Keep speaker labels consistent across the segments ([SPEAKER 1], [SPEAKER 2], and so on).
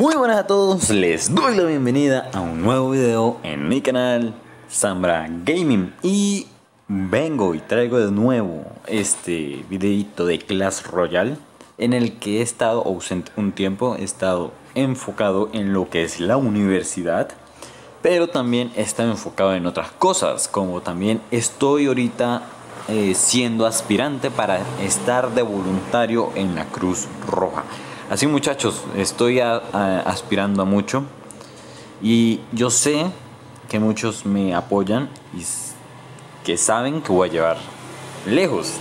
[SPEAKER 1] Muy buenas a todos, les doy la bienvenida a un nuevo video en mi canal Zambra Gaming. Y vengo y traigo de nuevo este videito de Clash Royale, en el que he estado ausente un tiempo. He estado enfocado en lo que es la universidad, pero también he estado enfocado en otras cosas, como también estoy ahorita siendo aspirante para estar de voluntario en la Cruz Roja. Así, muchachos, estoy aspirando a mucho y yo sé que muchos me apoyan y que saben que voy a llevar lejos.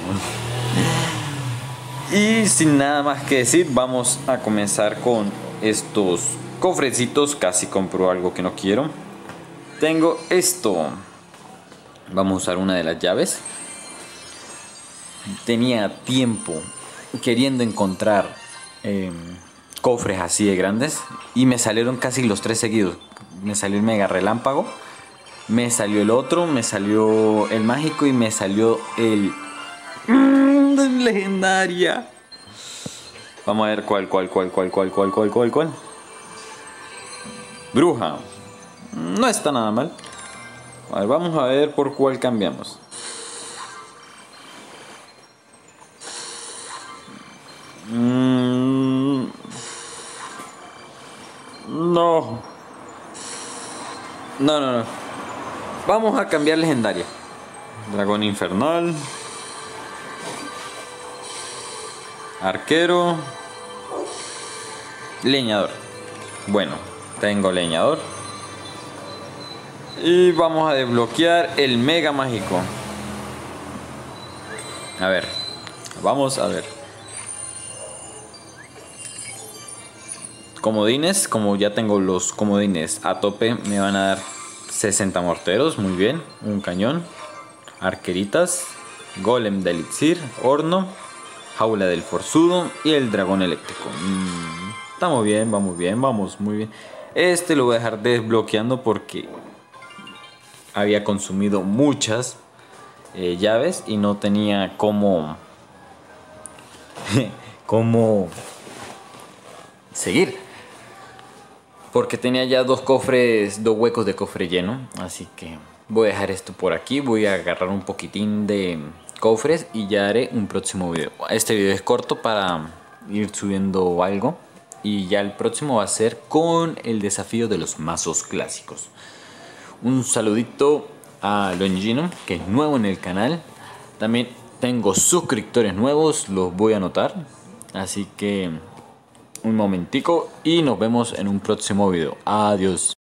[SPEAKER 1] Y sin nada más que decir, vamos a comenzar con estos cofrecitos. Casi compro algo que no quiero. Tengo esto. Vamos a usar una de las llaves. Tenía tiempo queriendo encontrar cofres así de grandes y me salieron casi los 3 seguidos. Me salió el mega relámpago, me salió el otro, me salió el mágico y me salió el legendaria. Vamos a ver cuál. Bruja. No está nada mal. A ver, vamos a ver por cuál cambiamos. No. Vamos a cambiar legendaria. Dragón infernal. Arquero. Leñador. Bueno, tengo leñador. Y vamos a desbloquear el mega mágico. A ver. Vamos a ver. Comodines, como ya tengo los comodines a tope, me van a dar 60 morteros, muy bien. Un cañón, arqueritas, golem de elixir, horno, jaula del forzudo y el dragón eléctrico. Estamos bien, vamos muy bien. Este lo voy a dejar desbloqueando porque había consumido muchas llaves y no tenía cómo seguir, porque tenía ya dos huecos de cofre lleno. Así que voy a dejar esto por aquí. Voy a agarrar un poquitín de cofres y ya haré un próximo video. Este video es corto para ir subiendo algo, y ya el próximo va a ser con el desafío de los mazos clásicos. Un saludito a Longino, que es nuevo en el canal. También tengo suscriptores nuevos, los voy a anotar. Así que un momentico y nos vemos en un próximo video. Adiós.